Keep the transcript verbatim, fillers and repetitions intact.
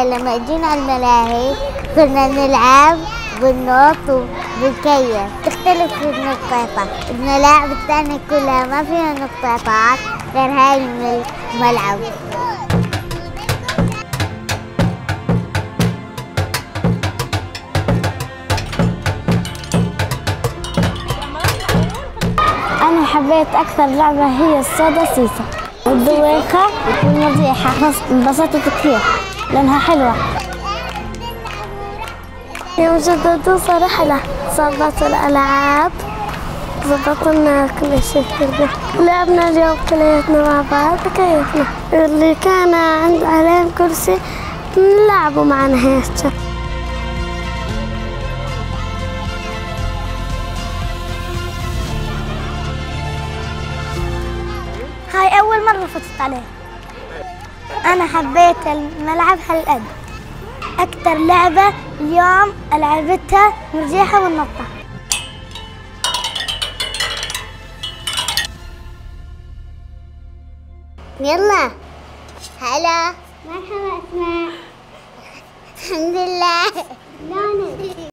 احنا لما جينا الملاهي كنا نلعب بالنط وبالكيف، تختلف النقاطات. الملاعب الثانية كلها ما فيها نقاطات غير هاي الملعب. أنا حبيت أكثر لعبة هي الصودا سيسا والدويخة والمرجيحة، انبسطت كثير لأنها حلوة. يوم جددوا صار رحلة، ظبطوا الألعاب، ظبطوا لنا كل شيء كله، لعبنا اليوم كلياتنا مع بعض وكيفنا. اللي كان عنده عليه كرسي نلعبوا معنا هيك. هاي أول مرة فتت عليه. أنا حبيت الملعب هالقد. أكثر لعبة اليوم لعبتها مرجيحة والنطة. يلا هلا. مرحبا أسماء. الحمد لله. لونك